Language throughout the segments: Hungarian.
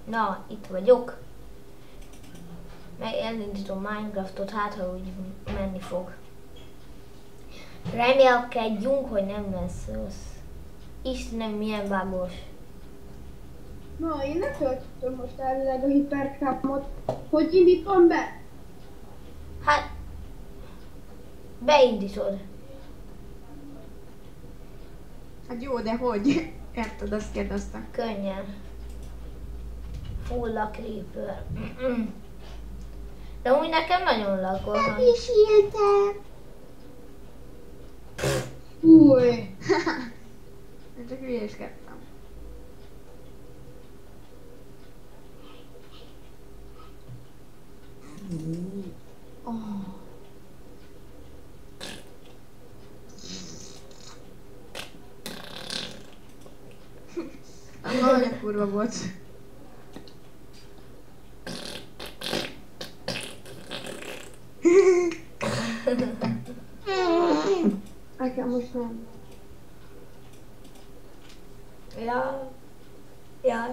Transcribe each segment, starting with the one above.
Na, itt vagyok. Meg elindítom Minecraftot, hát ha úgy menni fog. Remélkedjünk, hogy nem lesz rossz. Istenem, milyen vágós. Na, én nem töltöttem most elvileg a hiperkápot. Hogy indítom be? Hát, beindítod. Hát jó, de hogy? Érted, azt kérdeztem. Könnyen. Full a creeper. De úgy nekem nagyon laggol. Nem is írtam. Fúj. Én csak hülyéskedtem. Oh. Nagyon kurva volt. Nekem most nem. Ja. Ja.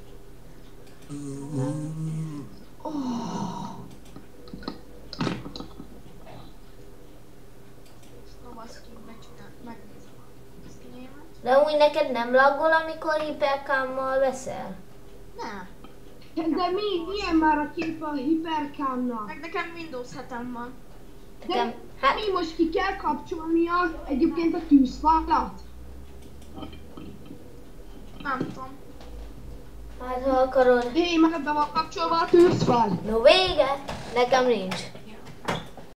De úgy neked nem laggol, amikor hiperkámmal veszel? Nem. De milyen már a kép a hiperkámnak? Meg nekem Windows 7-em van. Nekem, De hát, mi most ki kell kapcsolnia egyébként a tűzfalat? Nem tudom. hát ha akarod. De én már be van kapcsolva a tűzfal. No vége, nekem nincs.